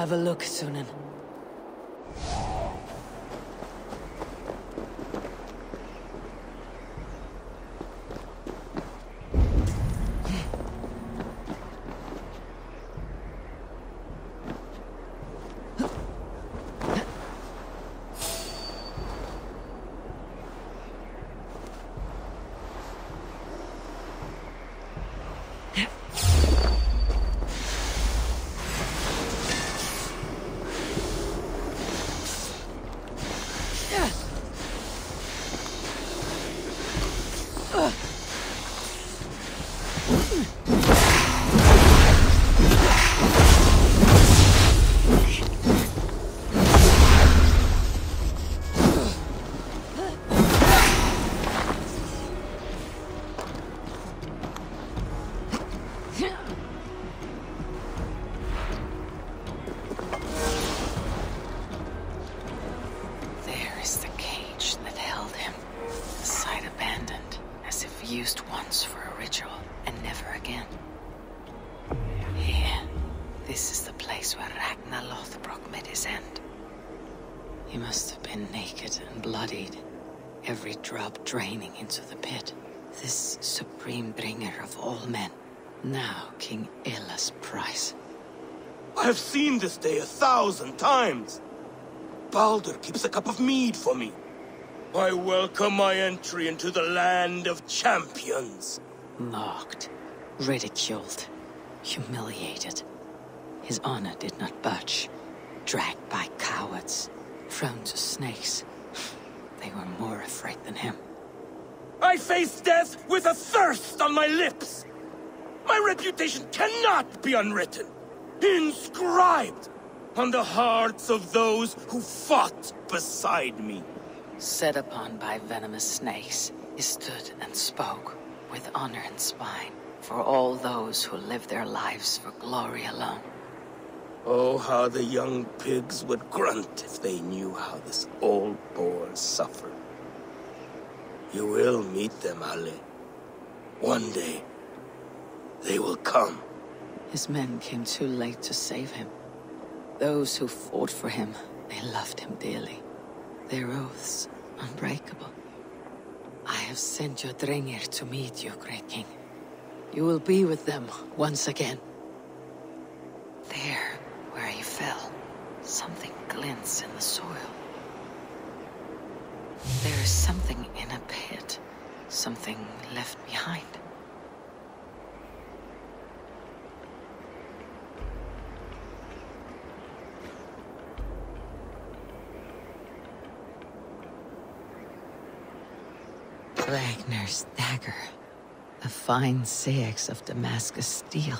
have a look, Sunan. Used once for a ritual, and never again. Here, this is the place where Ragnar Lothbrok met his end. He must have been naked and bloodied, every drop draining into the pit. This supreme bringer of all men, now King Illa's prize. I have seen this day 1,000 times. Baldur keeps a cup of mead for me. I welcome my entry into the land of champions. Mocked, ridiculed, humiliated. His honor did not budge. Dragged by cowards, thrown to snakes. They were more afraid than him. I face death with a thirst on my lips. My reputation cannot be unwritten. Inscribed on the hearts of those who fought beside me. Set upon by venomous snakes, he stood and spoke, with honor in spine, for all those who live their lives for glory alone. Oh, how the young pigs would grunt if they knew how this old boar suffered. You will meet them, Ale. One day, they will come. His men came too late to save him. Those who fought for him, they loved him dearly. Their oaths, unbreakable. I have sent your Drengir to meet you, great king. You will be with them once again. There, where he fell, something glints in the soil. There is something in a pit, something left behind. Ragnar's dagger. A fine seax of Damascus steel.